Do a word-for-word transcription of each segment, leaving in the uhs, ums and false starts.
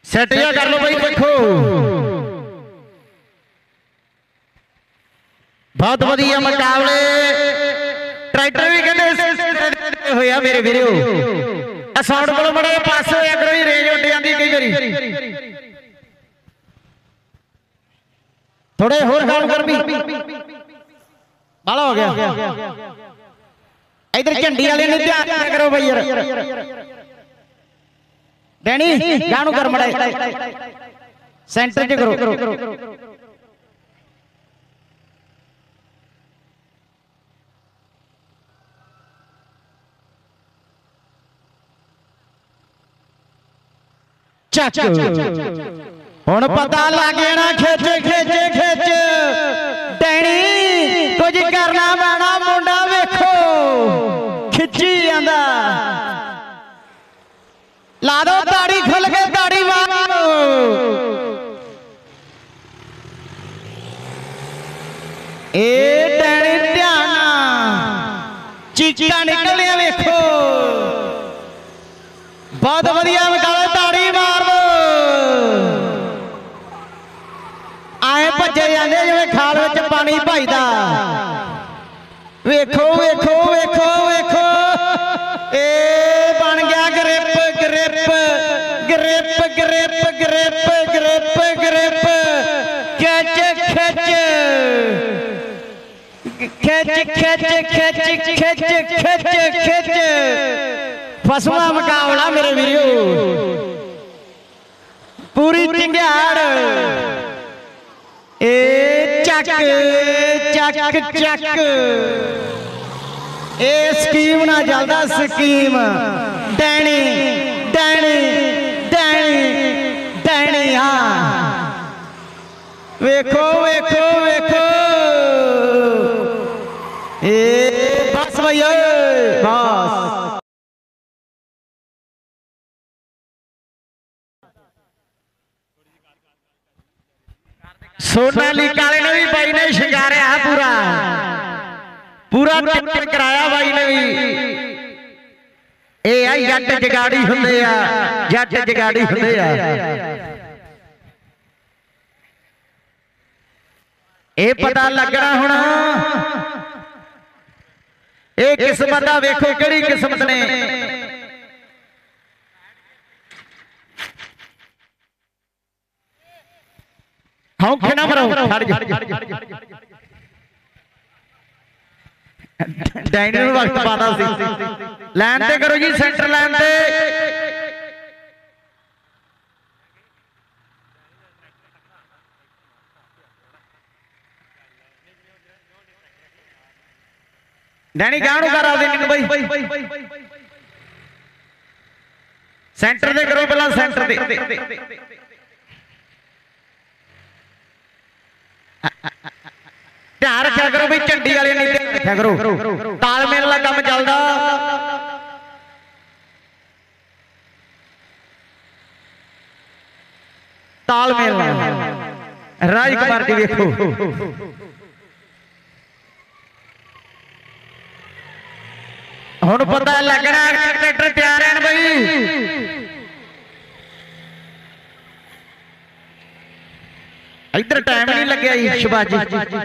Set जा कर लो भाई। देखो बहुत वधिया मुकाबले ट्रैक्टर भी कहते होया मेरे वीरो। साउंड को बड़े पास होया करो जी, रेंज उड़ जाती कई बारी। थोड़े होर काम कर भी बाला हो गया। इधर झंडी वाले ने ध्यान करो भाई यार। डैनी गानू कर मड़ा सेंटर च करो। चक हुण पता लग जाना खिच खिच खिच डैनी कुछ करना पैना। मुंडा वेखो खिची जांदा। ला दो ताड़ी खुल के ताड़ी मारो। ए डैनी ध्यान चीका निकलिया वेखो। बहुत वधिया मुकाबला। ताड़ी मार दो। आए भजे जाते जिवें खाल विच पानी भजदा। वेखो वेखो वेखो वेखो ए बन गया grip grip grip grip grip grip grip खिच खिच खिच खिच खिच खिच खिच खिच फसवा मुकाबला मेरे वीरो। पूरी चिंगाड़ ए चक चक चक ए स्कीम ना चलदा scheme. Danny Danny Danny Danny हाँ वेखो वेखो वेखो ए बस भैया बस। सोनाली काले ने भी भाई ने शिंगारिया पूरा पूरा टक्कर कराया भाई ने भी। ए आई जट जगाड़ी हुंदे आ जट जगाड़ी हुंदे आ। ए पता लगना हुण ए किस्मत दा वेखो किहड़ी किस्मत ने। हाँ खेना मरो डाइनर वक्त पाता सी। लाइन ते करो जी सेंटर लाइन ते। डैनी गानू कर आदे भाई सेंटर ते करो पहला सेंटर ते। ध्यान रखा करो भाई झंडी वाले नहीं रखा करो। तालमेल वाला काम चलदा। तालमेल राज कुमार जी देखो हुण पता लगना ट्रैक्टर तैयार है भाई। इधर टाइम नहीं लगे जी शिवाजी।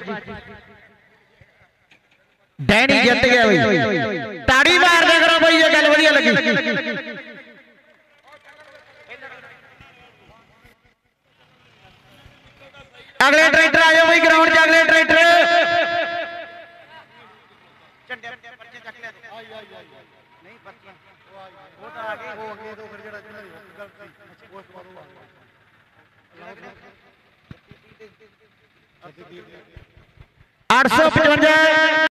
डैनी जित गया भाई। ताड़ी मार दे करो भाई ये गल वधिया लगी। अगले ट्रैक्टर आ जाओ भाई ग्राउंड च। अगले ट्रैक्टर आठ सौ पचवंजा